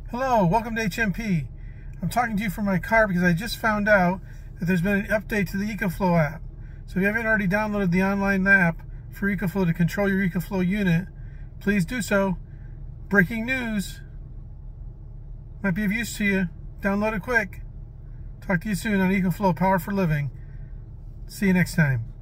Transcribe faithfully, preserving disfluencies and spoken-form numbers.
Hello, welcome to H M P. I'm talking to you from my car because I just found out that there's been an update to the Ecoflow app. So if you haven't already downloaded the online app for Ecoflow to control your Ecoflow unit, please do so. Breaking news. Might be of use to you. Download it quick. Talk to you soon on Ecoflow Power for Living. See you next time.